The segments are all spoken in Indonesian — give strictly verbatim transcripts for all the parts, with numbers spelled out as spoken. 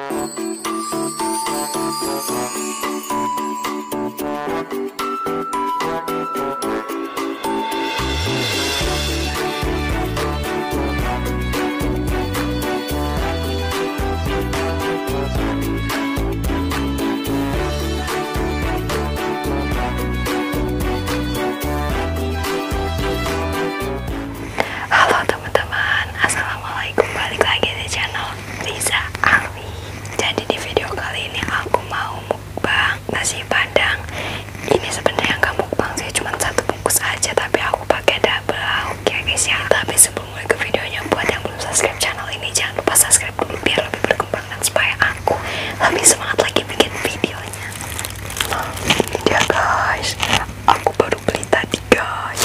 Halo teman-teman, assalamualaikum, balik lagi di channel Riza Army. Jadi di video kali ini aku mau mukbang nasi padang. Ini sebenarnya nggak mukbang sih, cuma satu bungkus aja, tapi aku pakai double lauk ya guys ya. Tapi sebelum mulai ke videonya, buat yang belum subscribe channel ini, jangan lupa subscribe dulu biar lebih berkembang dan supaya aku lebih semangat lagi bikin videonya. Ini dia guys, aku baru beli tadi guys.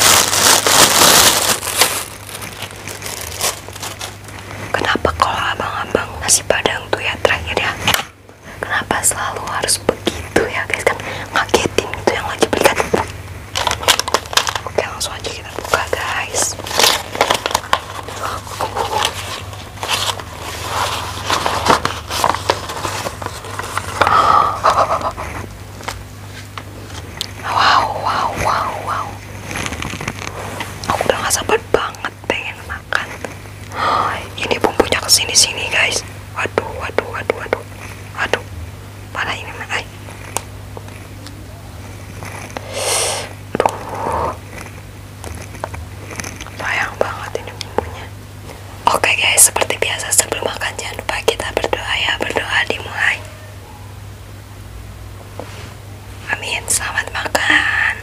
Kenapa kalau abang-abang nasi padang tuh ya terakhir ya, kenapa selalu harus begitu ya guys, kan ngagetin gitu yang lagi beli kan. Oke, langsung aja kita buka guys. Wow, wow, wow, wow. Aku udah gak sabar banget pengen makan. Ini bumbunya kesini-sini guys. Waduh, waduh, waduh, waduh. Waduh, mana ini mah? Ay. Aduh, sayang banget ini bumbunya. Oke guys, seperti biasa sebelum makan jangan lupa kita berdoa ya. Berdoa dimulai. Amin, selamat makan.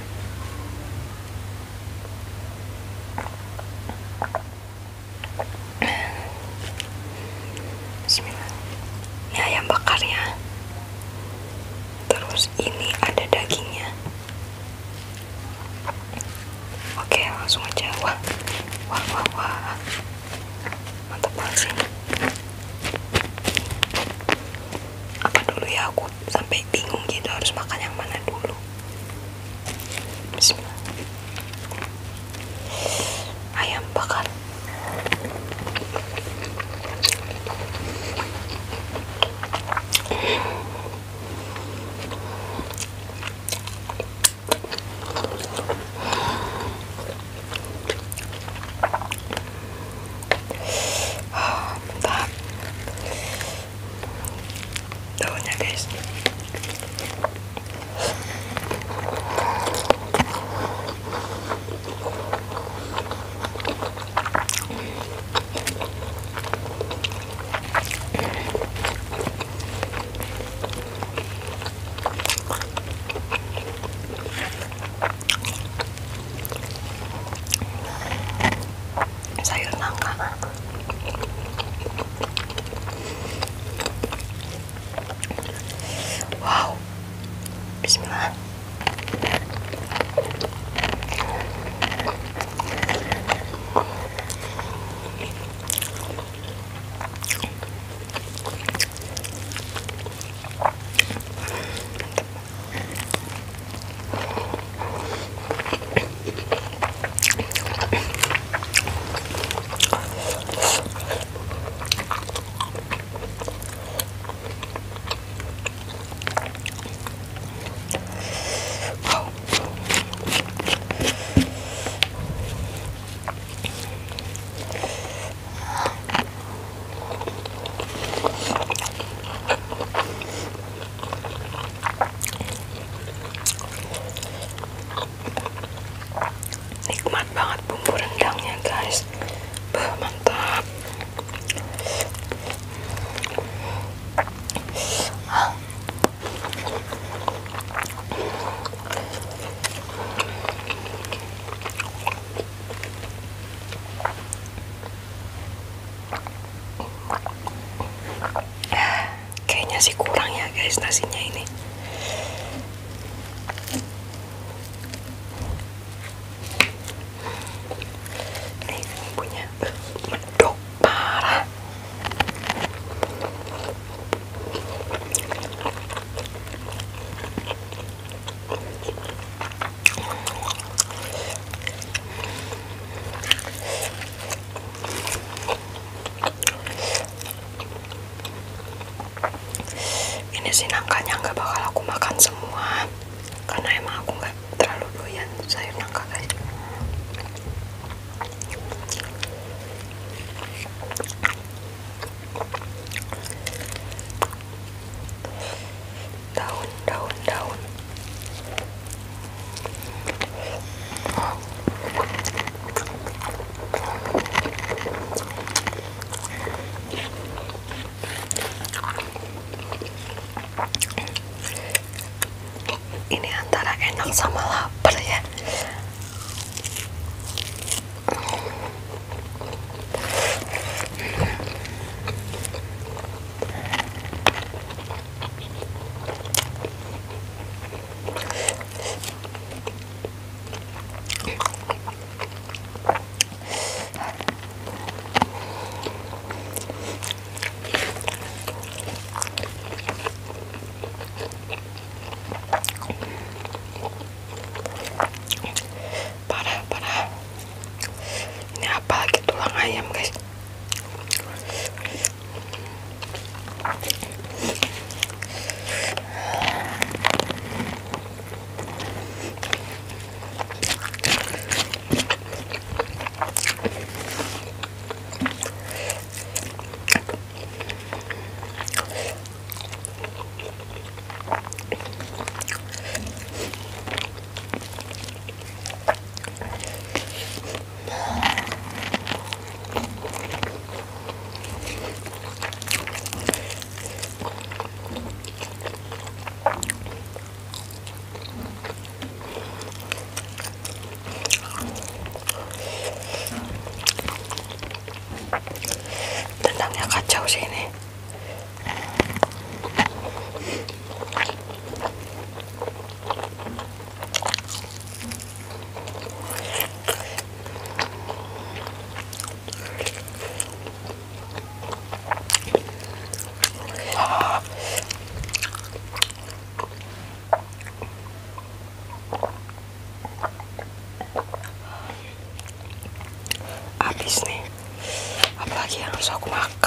Bismillah. Ini ayam bakarnya. Terus ini ada dagingnya. Oke, langsung aja. Wah, wah, wah, wah. Mantap banget sih. Apa dulu ya, aku sampai bingung gitu harus makan yang mana dulu. Bismillah. Ayam bakar. Mantap. Daunnya guys. Sayur nangka. Wow. Bismillah. Nikmat banget bumbu rendangnya guys. Bah, mantap. Kayaknya sih kurang ya guys nasinya ini. Nih bumbunya medok parah. Kayaknya sih nangkanya nggak bakal aku makan semua, karena emang aku nggak terlalu doyan sayur nangka guys. Daun, daun, daun. Ini antara enak sama lapar ya. Parah, parah. Ini apalagi tulang ayam guys. Tendangnya kacau sih ini. Habis nih, apalagi yang harus aku makan?